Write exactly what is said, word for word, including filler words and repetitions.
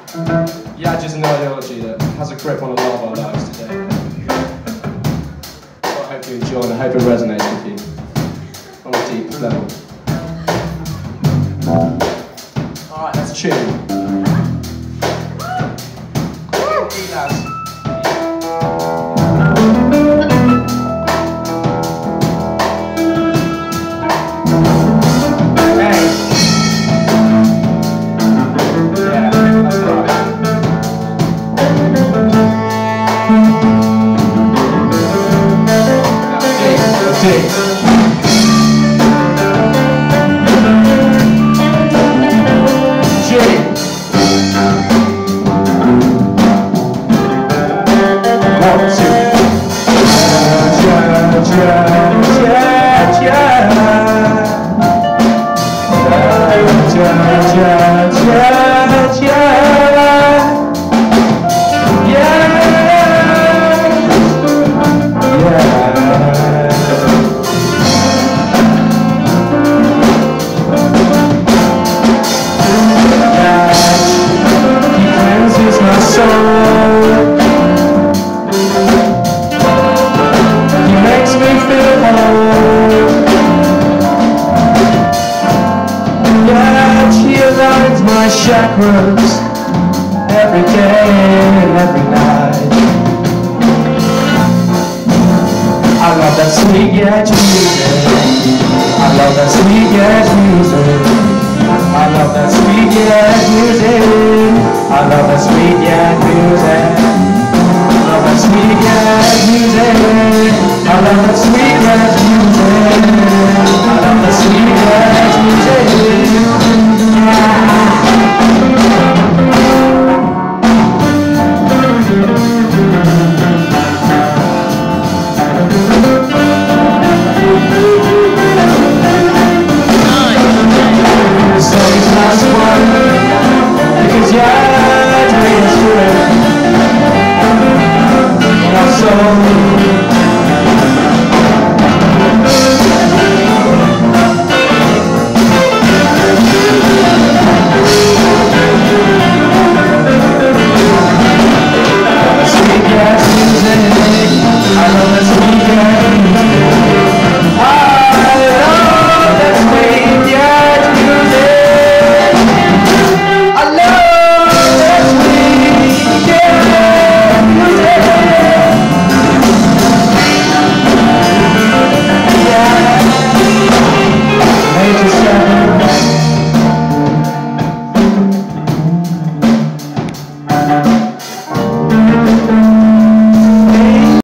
Yaj is an ideology that has a grip on a lot of our lives today. So I hope you enjoy and I hope it resonates with you on a deep level. Alright, let's tune. Chakras every day and every night. I love that sweet jazz music. I love that sweet jazz music. I love that sweet jazz music. I love that sweet jazz music. I love that sweet jazz music. I love that